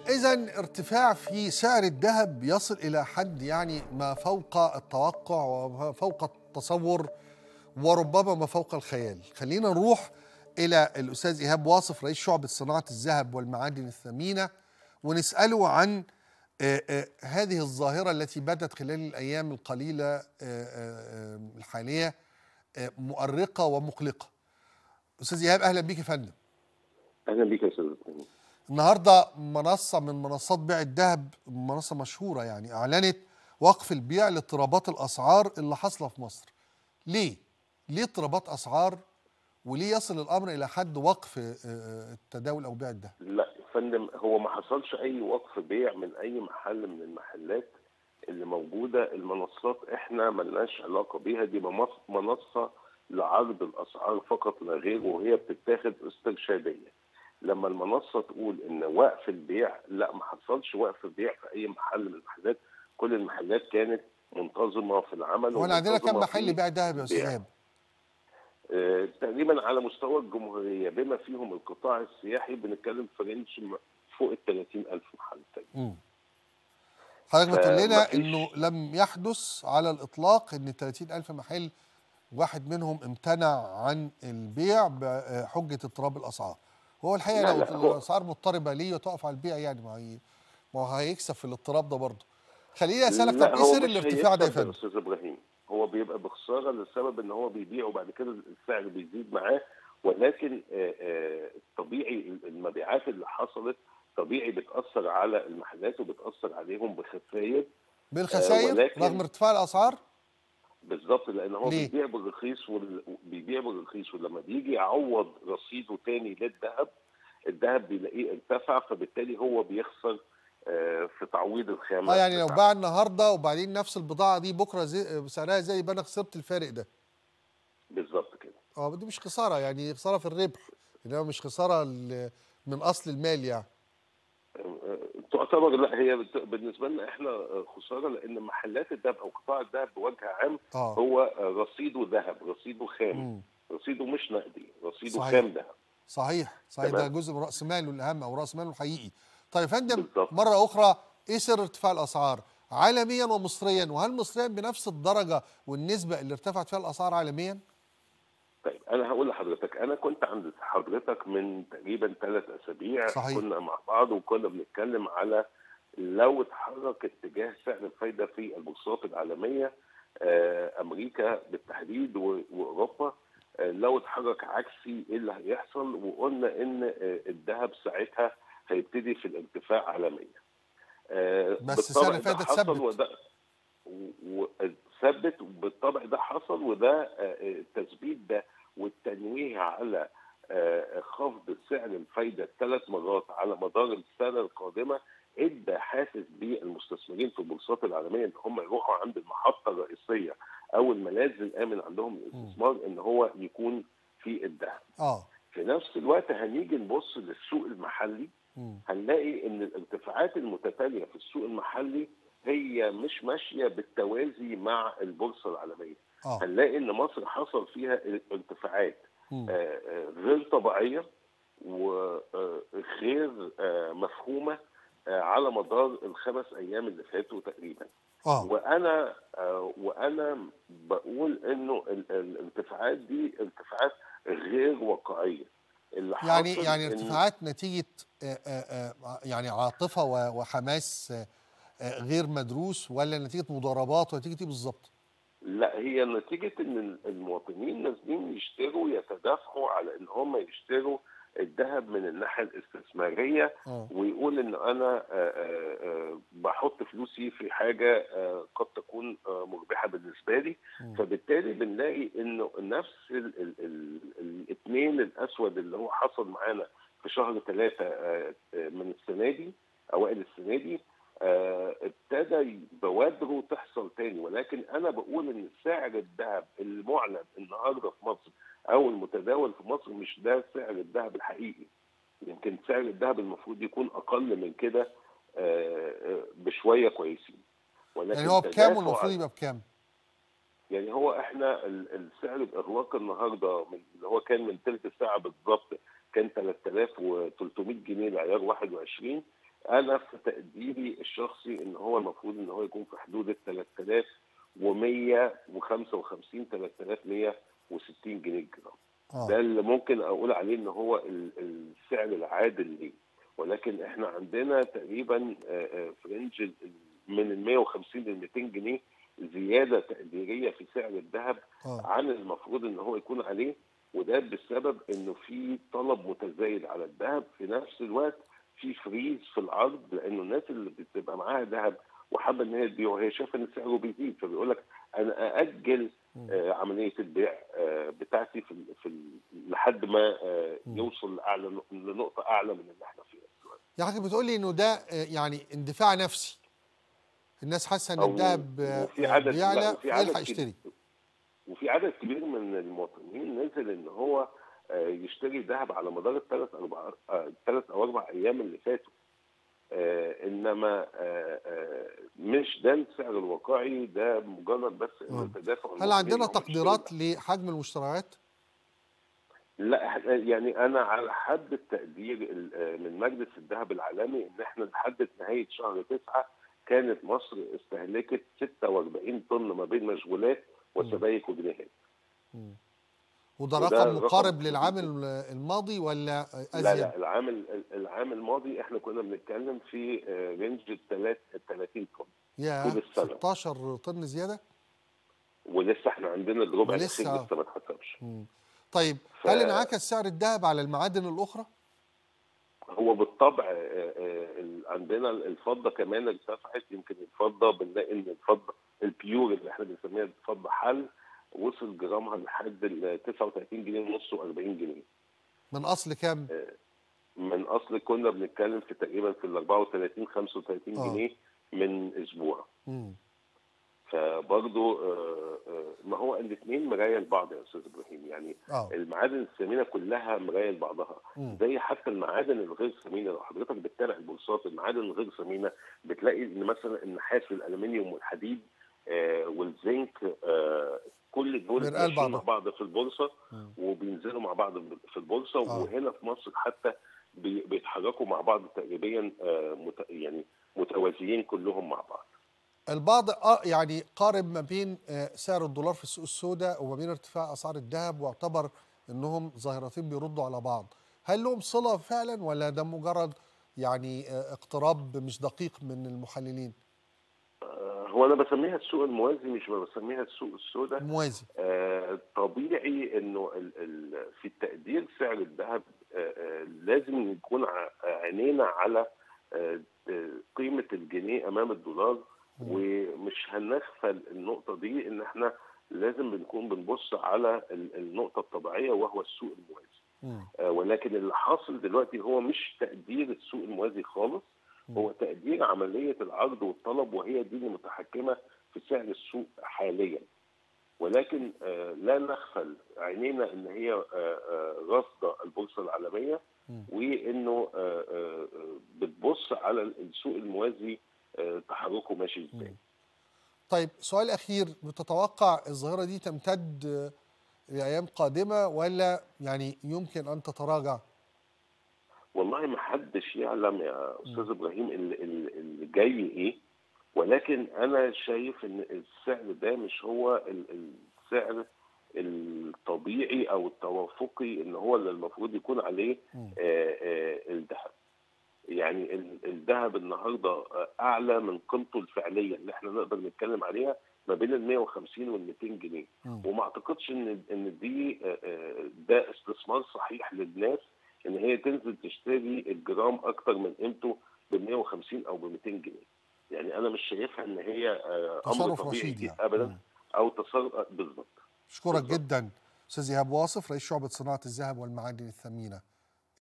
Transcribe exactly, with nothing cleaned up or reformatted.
إذن ارتفاع في سعر الذهب يصل إلى حد يعني ما فوق التوقع وما فوق التصور وربما ما فوق الخيال. خلينا نروح إلى الأستاذ إيهاب واصف رئيس شعبة صناعة الذهب والمعادن الثمينة ونسأله عن آه، آه، هذه الظاهرة التي بدت خلال الأيام القليلة آه، آه، آه، الحالية آه، مؤرقة ومقلقة. أستاذ إيهاب أهلا بيك يا فندم. اهلا بيك يا استاذ إبراهيم. النهارده منصه من منصات بيع الذهب، منصه مشهوره يعني، اعلنت وقف البيع لاضطرابات الاسعار اللي حاصله في مصر. ليه؟ ليه اضطرابات اسعار؟ وليه يصل الامر الى حد وقف آه، آه، التداول او بيع الذهب؟ لا يا فندم، هو ما حصلش اي وقف بيع من اي محل من المحلات اللي موجوده. المنصات احنا ملناش علاقه بيها، دي منص- منصه لعرض الاسعار فقط لا غير، وهي بتتاخد استرشاديه. لما المنصه تقول ان وقف البيع، لا، ما حصلش وقف بيع في اي محل من المحلات. كل المحلات كانت منتظمه في العمل هو احنا عندنا كم ومنتظمه محل في بيع ذهب يا استاذ البيع. إيهاب؟ آه، تقريبا على مستوى الجمهورية بما فيهم القطاع السياحي بنتكلم في رينج م- فوق ال ثلاثين ألف محل تقريبا. مم. حضرتك بتقول لنا انه فمفيش. لم يحدث على الاطلاق ان ثلاثين ألف محل واحد منهم امتنع عن البيع بحجه اضطراب الاسعار. هو الحقيقه لا لو لا هو الاسعار مضطربه ليه تقف على البيع يعني؟ ما هي ما هو هيكسب في الاضطراب ده برضه. خليني اسالك، طب لا ايه هو سر مش الارتفاع ده يا هيكسب يا فندم؟ استاذ ابراهيم. هو بيبقى بخساره لسبب ان هو بيبيع وبعد كده السعر بيزيد معاه. ولكن آه، آه، الطبيعي المبيعات اللي حصلت طبيعي بتاثر على المحلات وبتاثر عليهم بخسائر. آه، بالخسائر رغم ولكن ارتفاع الاسعار؟ بالظبط، لان هو ليه؟ بيبيع بالرخيص وال... بيبيع بالرخيص، ولما بيجي يعوض رصيده تاني للذهب، الذهب بيلاقيه ارتفع، فبالتالي هو بيخسر آه، في تعويض اه الخامه يعني لو بتاعته. باع النهارده وبعدين نفس البضاعه دي بكره زي سعرها زي، يبقى انا خسرت الفارق ده. بالظبط كده. اه دي مش خساره يعني، خساره في الربح، انما مش خساره ال- من اصل المال يعني. آه، تعتبر، لا، هي بت- بالنسبه لنا احنا آه، خساره، لان محلات الذهب او قطاع الذهب بوجه عام اه. هو آه، رصيده ذهب، رصيده خام، امم رصيده مش نقدي، رصيده صحيح. خام ذهب. صحيح صحيح، ده تمام. جزء من راس ماله الاهم او راس ماله الحقيقي. طيب يا فندم بالظبط. مره اخرى، ايه سر ارتفاع الاسعار عالميا ومصريا؟ وهل مصريا بنفس الدرجه والنسبه اللي ارتفعت فيها الاسعار عالميا؟ طيب انا هقول لحضرتك، انا كنت عند حضرتك من تقريبا ثلاث اسابيع، صحيح. كنا مع بعض وكنا بنتكلم على لو اتحرك اتجاه سعر الفايده في البورصات العالميه، آه، امريكا بالتحديد و- واوروبا، آه، لو اتحرك عكسي ايه اللي هيحصل؟ وقلنا ان آه، الذهب ساعتها هيبتدي في الارتفاع عالميا. آه، بس سعر بالطبع ده الفايده حصل، اتثبت. وده وثبت، وبالطبع ده حصل، وده آه، التثبيت ده والتنويه على آه، خفض سعر الفايده الثلاث مرات على مدار السنه القادمه ادى حافز بالمستثمرين في البورصات العالميه ان هم يروحوا عند المحطه الرئيسيه او الملاذ الامن عندهم مم. للاستثمار ان هو يكون في الذهب. اه. في نفس الوقت هنيجي نبص للسوق المحلي، مم. هنلاقي ان الارتفاعات المتتاليه في السوق المحلي هي مش ماشيه بالتوازي مع البورصه العالميه. اه. هنلاقي ان مصر حصل فيها ارتفاعات مم. آه، آه، غير طبيعيه وغير آه، مفهومه آه، على مدار الخمس ايام اللي فاتوا تقريبا. اه وانا آه، وانا بقول انه ال- الارتفاعات دي ارتفاعات غير واقعيه. اللي يعني حاصل يعني ان ارتفاعات نتيجه آه، آه، آه، يعني عاطفه و- وحماس آه، آه، غير مدروس، ولا نتيجه مضاربات، ولا نتيجه ايه بالظبط؟ لا، هي نتيجة إن المواطنين نازلين يشتروا، يتدافعوا على إن هم يشتروا الذهب من الناحية الاستثمارية، اه. ويقول إن أنا آه، آه، آه، بحط فلوسي في حاجة آه، قد تكون آه، مربحة بالنسبة لي. مم. فبالتالي بنلاقي إنه نفس ال- ال- ال- الاثنين الأسود اللي هو حصل معانا في شهر ثلاثة آه، آه، من السنة دي، أوائل السنة دي، آه، ابتدى بوادره تحصل تاني. ولكن انا بقول ان سعر الذهب المعلن النهارده في مصر او المتداول في مصر مش ده سعر الذهب الحقيقي. يمكن سعر الذهب المفروض يكون اقل من كده آه، آه، بشويه كويسين. يعني ولكن هو بكام تدافع والمفروض على- يبقى بكام؟ يعني هو احنا ال- السعر الاغلاق النهارده من اللي هو كان من ثلث ساعه بالظبط كان ثلاثة آلاف وثلاثمائة جنيه لعيار واحد وعشرين. انا في تقديري الشخصي ان هو المفروض ان هو يكون في حدود ال ثلاثة آلاف ومية وخمسة وخمسين ثلاثة آلاف ومية وستين جنيه الجرام. اه ده اللي ممكن اقول عليه ان هو ال- السعر العادل ليه. ولكن احنا عندنا تقريبا آه، آه، في رينج ال- من ال مية وخمسين لل ميتين جنيه زياده تقديريه في سعر الذهب اه عن المفروض ان هو يكون عليه. وده بسبب انه في طلب متزايد على الذهب، في نفس الوقت في فريز في العرض، لانه الناس اللي بتبقى معاها ذهب وحابه ان هي تبيعه هي شايفه ان سعره بيزيد، فبيقول لك انا ااجل آه عمليه البيع آه بتاعتي في ال- في ال- لحد ما آه يوصل لاعلى لنقطه اعلى من اللي احنا فيها دلوقتي. يعني حضرتك بتقول لي انه ده آه، يعني اندفاع نفسي، الناس حاسه ان او الذهب آه، وفي آه، عدد لا بيعلى وفي عدد فيلحق كبير يشتري. وفي عدد كبير من المواطنين نزل ان هو آه، يشتري ذهب على مدار الثلاث اربع الثلاث او اربع ايام اللي فاتوا. آه انما آه آه مش ده السعر الواقعي، ده مجرد بس انه آه. تدافع هل المصريين ان عندنا هم يشتروا تقديرات ذهب. لحجم المشتريات؟ لا إحنا- يعني انا على حد التقدير ال- آه، من مجلس الذهب العالمي ان احنا لحد نهايه شهر تسعه كانت مصر استهلكت ستة واربعين طن ما بين مشغولات وسبائك وجنيهات. وده وده رقم رقم مقارب كبير للعام جدا. الماضي ولا لا ازيد؟ لا العام ال- العام الماضي احنا كنا بنتكلم في آه، رينج ال ثلاثين طن يا طول السنه، ستاشر طن زياده. ولسه احنا عندنا الربع الاخير ولسه. لسه ما اتحسبش. مم. طيب هل فهو انعكس سعر الذهب على المعادن الاخرى؟ بالطبع آه، آه، ال- عندنا الفضه كمان ارتفعت. يمكن الفضه بنلاقي ان الفضه البيور اللي احنا بنسميها الفضه حل وصل جرامها لحد ال تسعة وثلاثين جنيه ونص و40 جنيه. من اصل كام؟ من اصل كنا بنتكلم في تقريبا في ال اربعة وثلاثين خمسة وثلاثين اه جنيه من اسبوع. مم. فبرضه ما هو الاثنين مرايه لبعض يا استاذ ابراهيم. يعني اه المعادن الثمينه كلها مرايه لبعضها، مم. زي حتى المعادن الغير ثمينه. لو حضرتك بتتابع البورصات المعادن الغير ثمينه بتلاقي ان مثلا النحاس والالومنيوم والحديد آه، والزنك آه، كل دول مرآة ماشيين مع لبعضها. بعض في البورصه مم. وبينزلوا مع بعض في البورصه. اه وهنا في مصر حتى بي- بيتحركوا مع بعض تقريبا آه، مت- يعني متوازيين كلهم مع بعض. البعض اه يعني قارب ما بين آه، سعر الدولار في السوق السوداء وما بين ارتفاع اسعار الذهب، واعتبر انهم ظاهرتين بيردوا على بعض. هل لهم صلة فعلا ولا ده مجرد يعني آه، اقتراب مش دقيق من المحللين؟ هو انا بسميها السوق الموازي مش بسميها السوق السوداء. موازي. آه طبيعي انه ال ال في التقدير سعر الذهب آه آه لازم يكون ع- عينينا على آه آه، قيمه الجنيه امام الدولار. مم. ومش هنغفل النقطه دي، ان احنا لازم بنكون بنبص على ال- النقطه الطبيعيه وهو السوق الموازي. مم. آه ولكن اللي حاصل دلوقتي هو مش تقدير السوق الموازي خالص، هو تقدير عملية العرض والطلب، وهي دي اللي متحكمة في سعر السوق حاليا. ولكن آه لا نغفل عينينا ان هي آه آه راصدة البورصة العالمية، مم. وانه آه آه بتبص على السوق الموازي آه تحركه ماشي ازاي. طيب سؤال أخير، بتتوقع الظاهرة دي تمتد آه، لأيام قادمة ولا يعني يمكن أن تتراجع؟ والله ما حدش يعلم يا استاذ ابراهيم اللي, اللي جاي ايه. ولكن انا شايف ان السعر ده مش هو ال- السعر الطبيعي او التوافقي ان هو اللي المفروض يكون عليه مم. آه، آه، الذهب. يعني ال- الذهب النهارده آه، اعلى من قيمته الفعليه اللي احنا نقدر نتكلم عليها ما بين ال مية وخمسين وال ميتين جنيه. مم. وما اعتقدش ان ان دي آه، آه، ده استثمار صحيح للناس ان هي تنزل تشتري الجرام اكتر من قيمته ب مية وخمسين او ب ميتين جنيه. يعني انا مش شايفها ان هي آه، امر تصرف طبيعي رشيد يعني. ابدا، مم. او تصرف بالظبط. أشكرك بالظبط. جدا أستاذ إيهاب واصف، رئيس شعبة صناعة الذهب والمعادن الثمينة.